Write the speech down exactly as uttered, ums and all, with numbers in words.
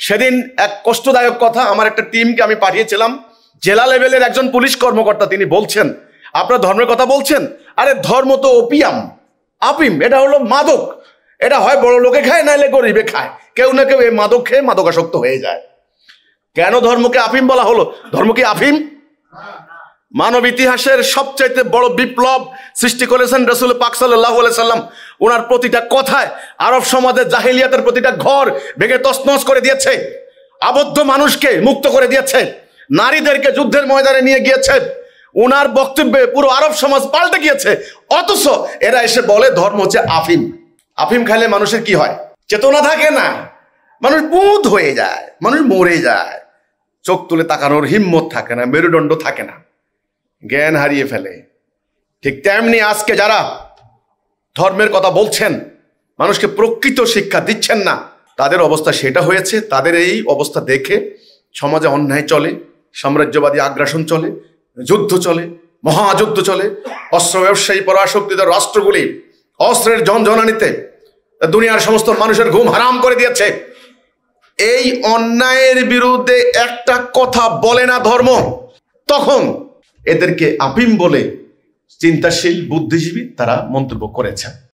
সেদিন এক কষ্টদায়ক কথা, আমার একটা টিমকে আমি পাঠিয়েছিলাম, জেলা লেভেলের একজন পুলিশ কর্মকর্তা, তিনি বলছেন আপনারা ধর্মের কথা বলছেন, আরে ধর্ম তো ওপিয়াম, আফিম, এটা হলো মাদক, এটা হয় বড় লোকে খায় নাইলে গরিবে খায়, কেউ না কেউ এই মাদক খেয়ে মাদকাসক্ত হয়ে যায়। কেন ধর্মকে আফিম বলা হলো? ধর্ম কি আফিম? মানব ইতিহাসের সবচাইতে বড় বিপ্লব সৃষ্টি করেছেন রাসূল পাক সাল্লাল্লাহু আলাইহি সাল্লাম। ওনার প্রতিটা কথায় আরব সমাজে জাহেলিয়াতের প্রতিটা ঘর ভেঙে তছনছ করে দিয়েছে, আবদ্ধ মানুষকে মুক্ত করে দিয়েছে, নারীদেরকে যুদ্ধের ময়দানে নিয়ে গিয়েছে। ওনার বক্তব্যে পুরো আরব সমাজ পাল্টে গিয়েছে, অথচ এরা এসে বলে ধর্ম হচ্ছে আফিম। আফিম খাইলে মানুষের কি হয়? চেতনা থাকে না, মানুষ বুঁদ হয়ে যায়, মানুষ মরে যায়, চোখ তুলে তাকানোর হিম্মত থাকে না, মেরুদণ্ড থাকে না, জ্ঞান হারিয়ে ফেলে। ঠিক তেমনি আজকে যারা ধর্মের কথা বলছেন, মানুষকে প্রকৃত শিক্ষা দিচ্ছেন না, তাদের অবস্থা সেটা হয়েছে। তাদের এই অবস্থা দেখে সমাজে অন্যায় চলে, সাম্রাজ্যবাদী আগ্রাসন চলে, যুদ্ধ চলে, মহাযুদ্ধ চলে। অস্ত্র ব্যবসায়ী পরাশক্তিত রাষ্ট্রগুলি অস্ত্রের ঝনঝনানিতে দুনিয়ার সমস্ত মানুষের ঘুম হারাম করে দিয়েছে। এই অন্যায়ের বিরুদ্ধে একটা কথা বলে না ধর্ম, তখন এদেরকে আফিম বলে চিন্তাশীল বুদ্ধিজীবী তারা মন্তব্য করেছেন।